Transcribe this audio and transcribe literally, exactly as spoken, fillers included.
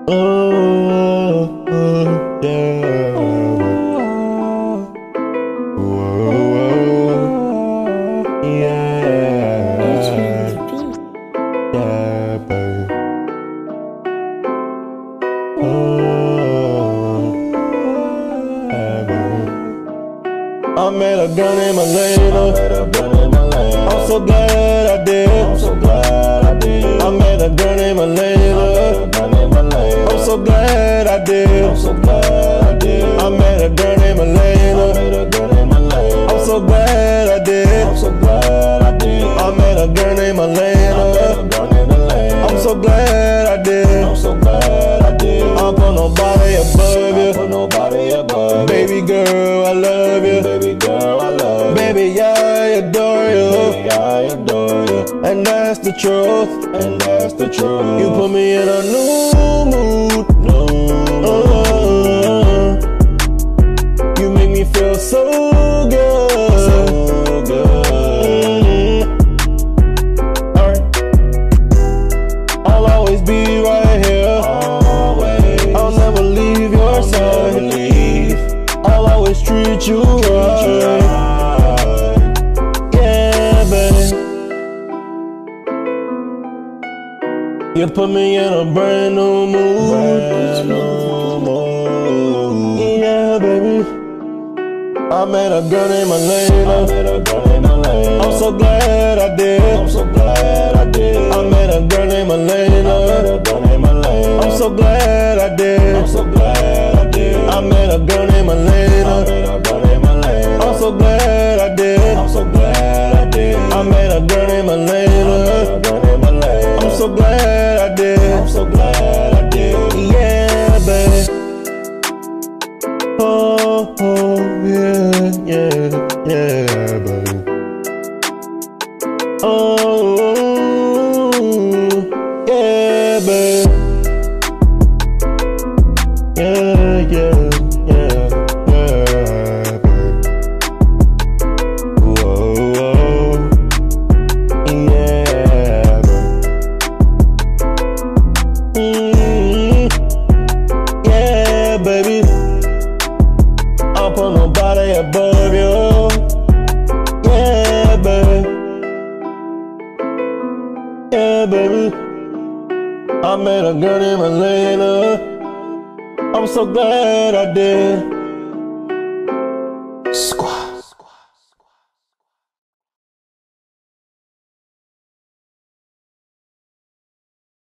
Oh, oh, yeah. Whoa, whoa, yeah. Yeah, baby. Oh, yeah, baby. I met a girl named Elena. I'm so glad I did. I'm so glad I did. I met a girl named Elena. I'm so glad I did. I'm so glad I did. I met a girl named Elena. I'm so glad I did. I'm so glad I did. I met a girl named Elena. I'm so glad I did. I'm so glad I did. I put nobody above you. I put nobody above you. Baby girl, I love you. Baby girl, I love you. Baby, I adore you. Baby, I adore you. And that's the truth. And that's the truth. You put me in a new mood. New mood. Uh, you make me feel so good. So good. Mm-hmm. Alright. I'll always be right here. Always. I'll never leave your I'll side. Never leave. I'll always treat you treat right. You right. Yeah, baby. You put me in a brand new mood. Brand new mood. Yeah, baby. I met a girl named Elena. I'm so glad I did. I'm so glad I did. I met a girl named Elena. I'm so glad I did. I'm so glad I did. I met a girl named Elena. I'm so glad I did. I'm so glad I did. I met a girl named Elena. I'm so glad I did. I'm so glad I did. Yeah, baby. Oh, oh, yeah, yeah, yeah, baby. Oh, yeah, baby. Yeah, yeah, yeah, yeah, baby. Whoa, whoa, yeah, baby. Mm, yeah, baby. I'll put nobody above you. Yeah, baby. Yeah, baby. I met a girl named Elena. I'm so glad I did. Squad.